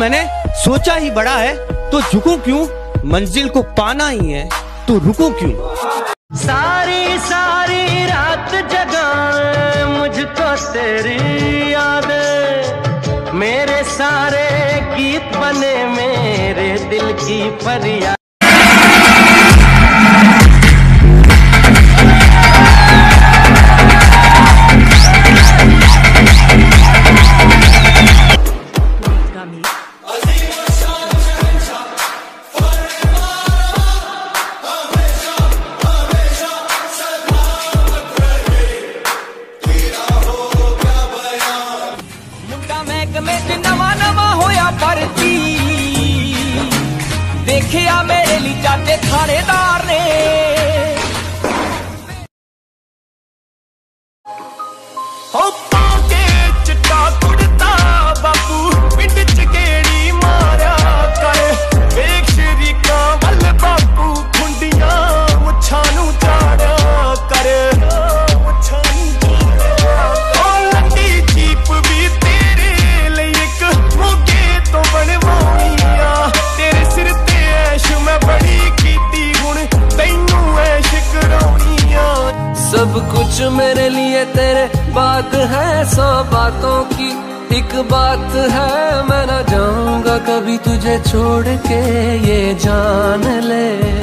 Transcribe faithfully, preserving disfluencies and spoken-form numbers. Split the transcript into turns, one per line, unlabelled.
मैंने सोचा ही बड़ा है तो झुकूं क्यों, मंजिल को पाना ही है तो रुकूं क्यों।
सारी सारी रात जगाए मुझको तेरी याद, मेरे सारे गीत बने मेरे दिल की फरियाद।
देखिया मेरे लिए जाते थानेदार ने, ओ पाके चिट्टा कुड़ता बापू पिंड च गेड़ी मारा कर, वेख शरीका वल बापू खुंडियां मुछां नू झाड़ा कर, मुछां नू झाड़ा ओ लंडी जीप भी तेरे लिए एक मोगे तो बनवाउणी आ, तेरे सिर ते ऐश मैं बड़ी कीती हुण तैनू ऐश कराउणी आ। सब कुछ मेरे लिए तेरे बात है, सौ बातों की एक बात है, मैं ना जाऊंगा कभी तुझे छोड़ के ये जान ले।